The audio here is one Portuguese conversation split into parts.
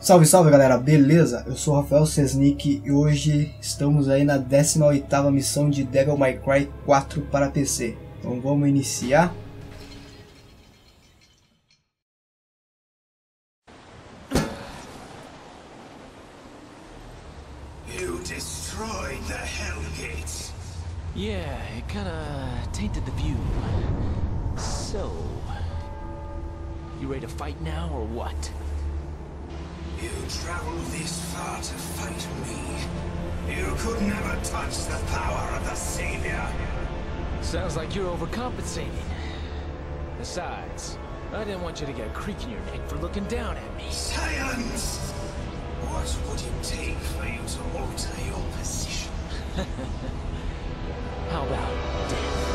Salve, salve galera, beleza? Eu sou o Rafael Sesnick e hoje estamos aí na 18ª missão de Devil May Cry 4 para PC. Então vamos iniciar. You destroyed the Hellgate. Yeah, it kinda tainted the view. So, you ready to fight now or what? You traveled this far to fight me. You could never touch the power of the Savior. Sounds like you're overcompensating. Besides, I didn't want you to get a creak in your neck for looking down at me. Silence! What would it take for you to alter your position? How about death?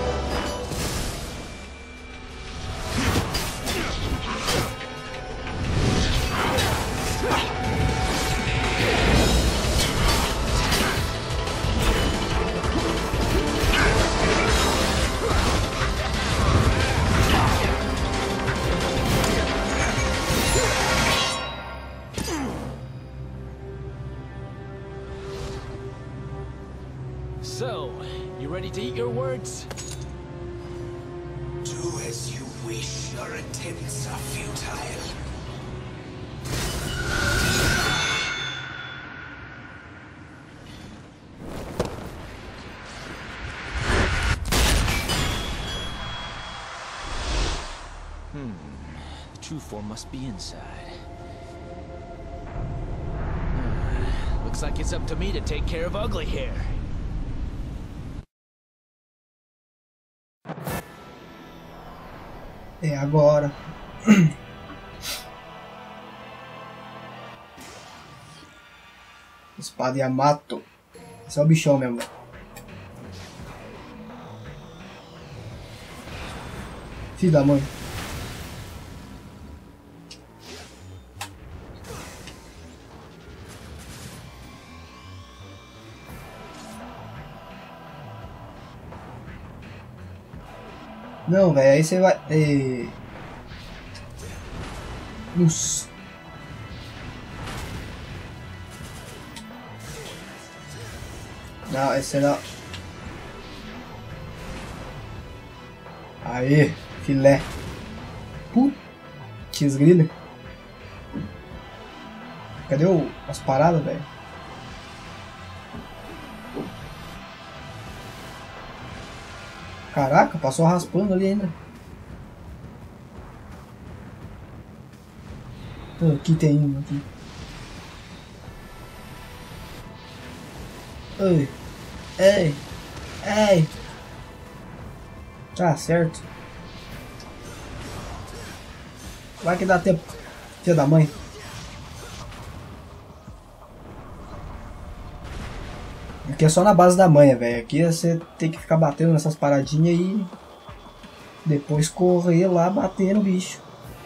So, you ready to eat your words? Do as you wish. Your attempts are futile. The true form must be inside. Looks like it's up to me to take care of ugly hair. É agora. Espada Yamato. Esse é o bichão mesmo. Filho da mãe. Não, velho, aí você vai... Nossa. Não, esse não. Aí, filé. Putz, grila. Cadê as paradas, velho? Caraca, passou raspando ali ainda. Aqui tem um aqui. Ei, ei, ei. Tá certo. Vai que dá tempo. Filho da mãe. Aqui é só na base da manha, velho. Aqui você tem que ficar batendo nessas paradinhas e depois correr lá bater no bicho.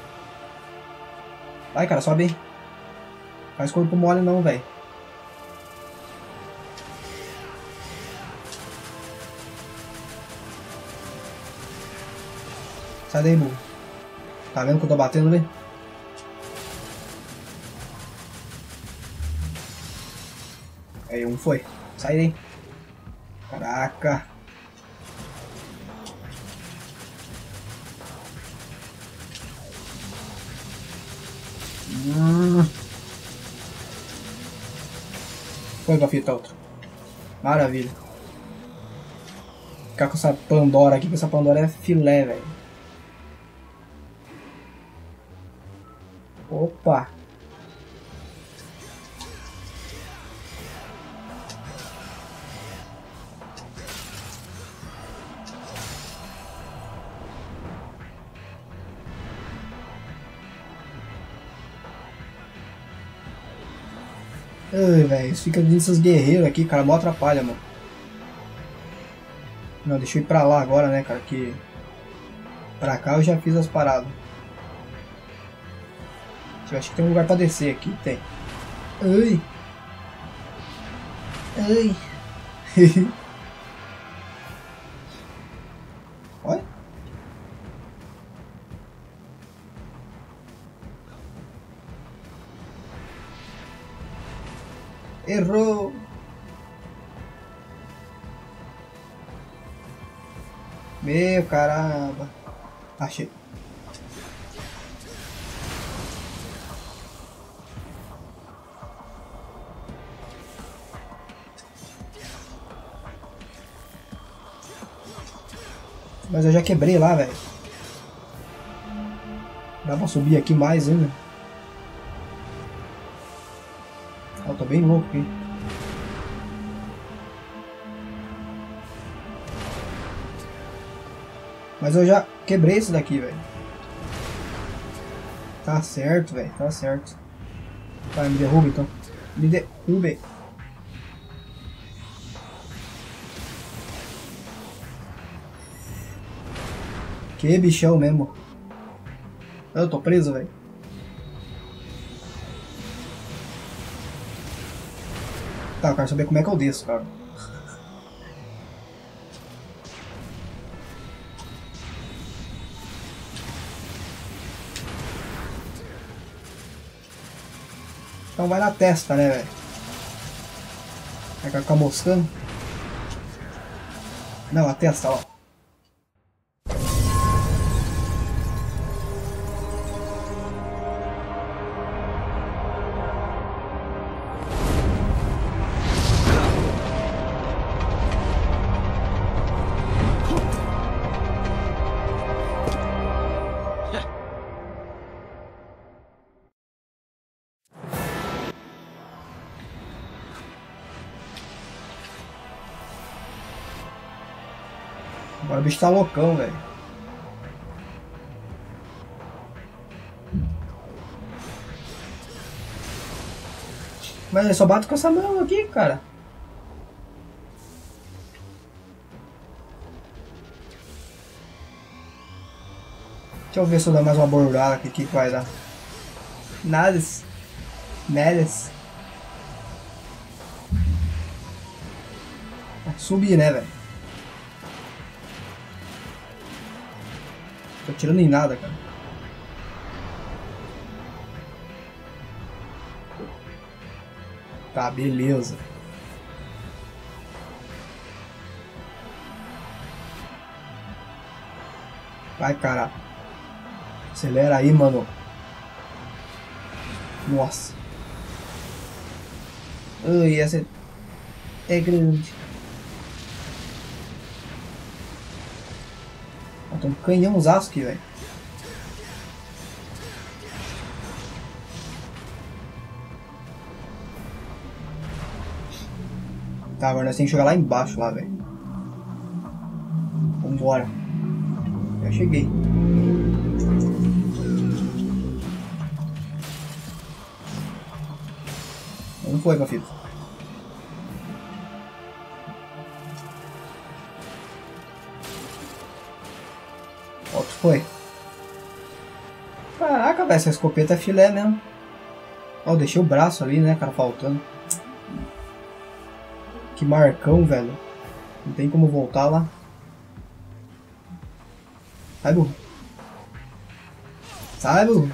Vai, cara, sobe aí. Faz corpo mole não, velho. Sai daí, burro. Tá vendo que eu tô batendo ali? Aí, um foi. Sai daí. Caraca. Foi pra fita outra. Maravilha. Ficar com essa Pandora aqui, que essa Pandora é filé, velho. Opa. Ai, velho, fica vindo esses guerreiros aqui, cara, mó atrapalha, mano. Não, deixa eu ir pra lá agora, né, cara, que... Pra cá eu já fiz as paradas. Eu acho que tem um lugar pra descer aqui, tem. Ai. Ai. Olha. Errou! Meu caramba! Achei. Mas eu já quebrei lá, velho. Dá pra subir aqui mais ainda. Eu tô bem louco aqui. Mas eu já quebrei esse daqui, velho. Tá certo, velho. Tá certo. Vai, me derruba então. Me derrube. Que bichão mesmo. Eu tô preso, velho. Tá, eu quero saber como é que eu desço, cara. Então vai na testa, né, velho? Vai ficar moscando. Não, a testa, ó. Agora o bicho tá loucão, velho. Mas eu só bato com essa mão aqui, cara. Deixa eu ver se eu dou mais uma bordada aqui, o que vai dar. Nada. Nada. Subir, né, velho? Tô tirando em nada, cara. Tá, beleza. Vai, cara. Acelera aí, mano. Nossa. Ai, essa é grande. Tem um canhãozaço aqui, velho. Tá, agora nós temos que chegar lá embaixo, lá, velho. Vambora. Já cheguei. Não foi, meu filho. Outro foi. Caraca, velho, essa escopeta é filé mesmo. Ó, deixei o braço ali, né, cara, faltando. Que marcão, velho. Não tem como voltar lá. Sai, burro. Sai, burro.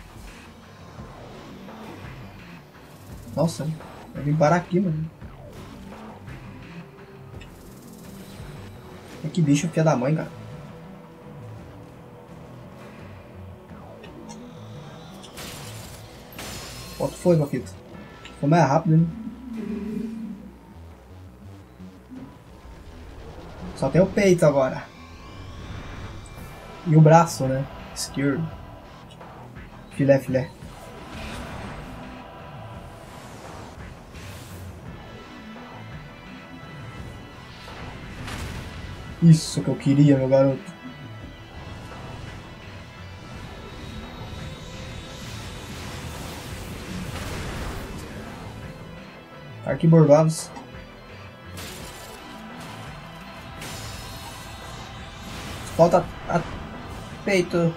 Nossa, eu vim parar aqui, mano. Que bicho filha da mãe, cara. Quanto foi, meu filho? Foi mais rápido, né? Só tem o peito agora. E o braço, né? Esquerdo. Filé, filé. Isso que eu queria, meu garoto. Arquibordados. Falta a peito.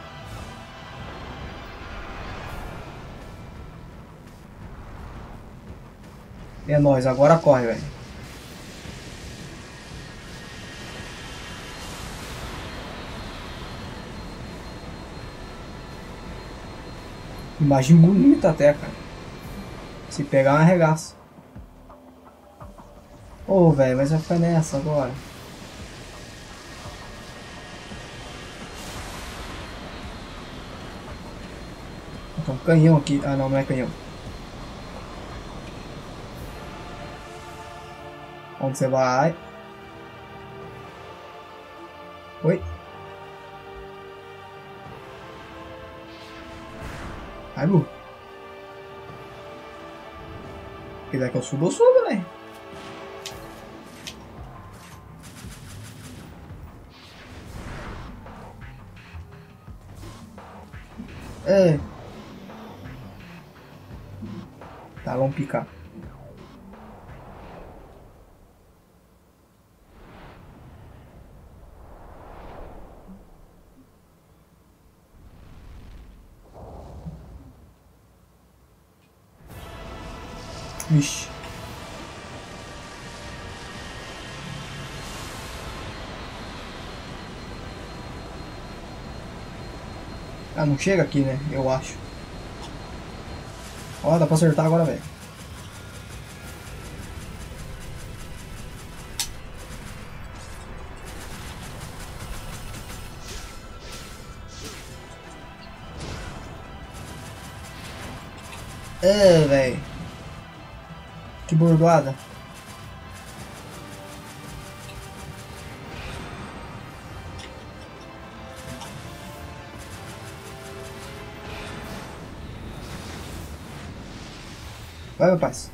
É nóis, agora corre, velho. Imagem bonita até, cara. Se pegar, um arregaço. Ô, velho, mas vai ficar nessa agora. Então, canhão aqui. Ah, não, não é canhão. Onde você vai? Oi? Ai, Bu. Se quiser que eu suba, velho. É. Tá, vamos picar. Vixe. Ah, não chega aqui, né? Eu acho. Ó, dá pra acertar agora, velho. É, velho. Que bordoada. Vai, meu parceiro.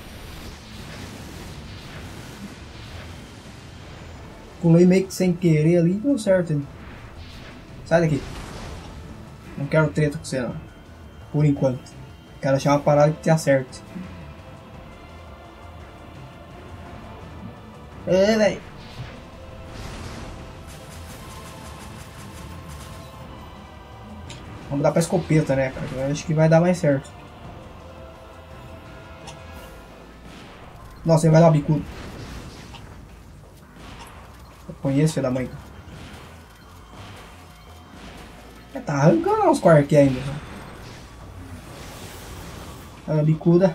Pulei meio que sem querer ali e deu certo. Hein? Sai daqui. Não quero treta com você, não. Por enquanto. Quero achar uma parada que te acerte. É, velho. Vamos dar pra escopeta, né, cara? Eu acho que vai dar mais certo. Nossa, ele vai dar uma bicuda. Eu conheço, filho da mãe. Tá arrancando uns quark ainda. A bicuda.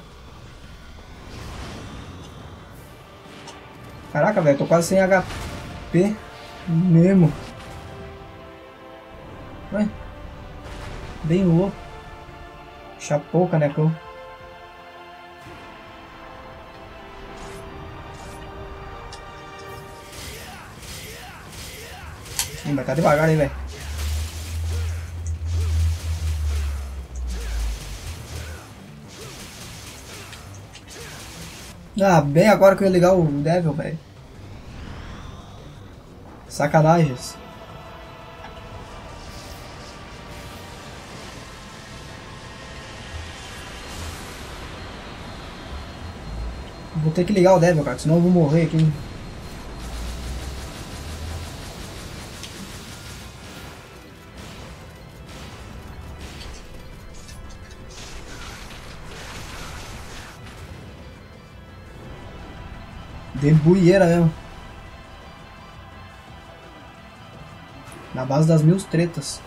Caraca, velho, tô quase sem HP mesmo. Ué? Bem louco. Chapou, canecão. Ih, mas tá devagar aí, velho. Ah, bem agora que eu ia ligar o Devil, velho. Sacanagens. Vou ter que ligar o Devil, cara, senão eu vou morrer aqui. De buieira mesmo. Na base das 1000 tretas.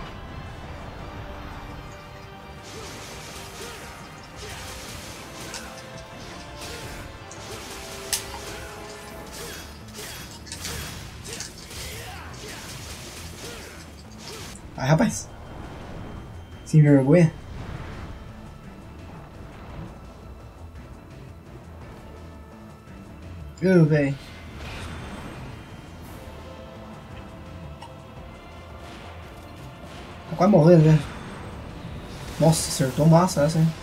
Ai, rapaz. Sem vergonha. Velho. Tá quase morrendo, velho. Nossa, acertou massa essa, hein?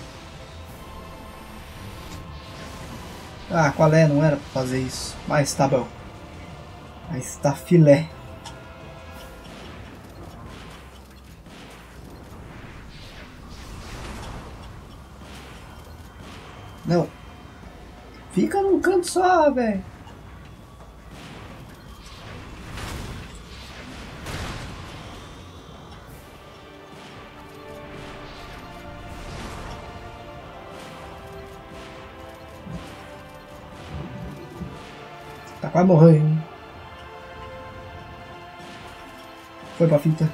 Ah, qual é? Não era pra fazer isso. Mas tá bom. Mas tá filé. Não. Fica num canto só, velho. Tá quase morrendo. Foi pra fita.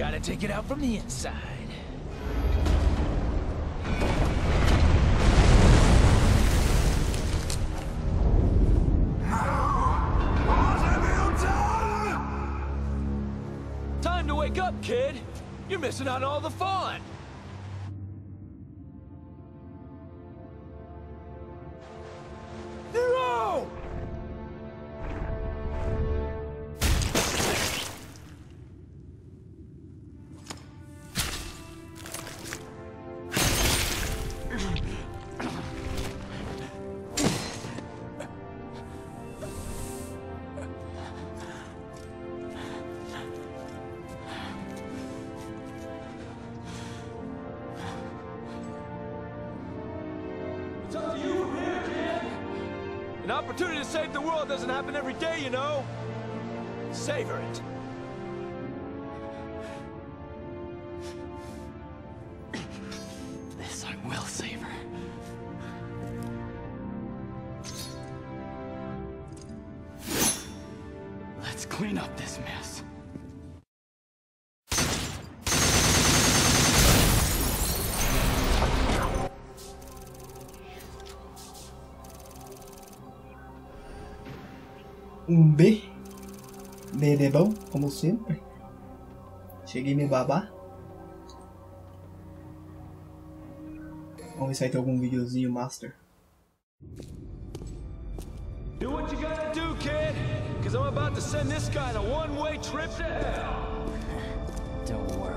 Gotta take it out from the inside. What have you done? Time to wake up, kid. You're missing out on all the fun. Nero! It's up to you from here, kid. An opportunity to save the world doesn't happen every day, you know. Savor it. This I will savor. Let's clean up this mess. B. Bebão, como sempre. Cheguei a me babar. Vamos ver se vai ter algum videozinho master. Do what you gotta do, kid. Because I'm about to send this guy on a one-way trip to hell. Don't worry.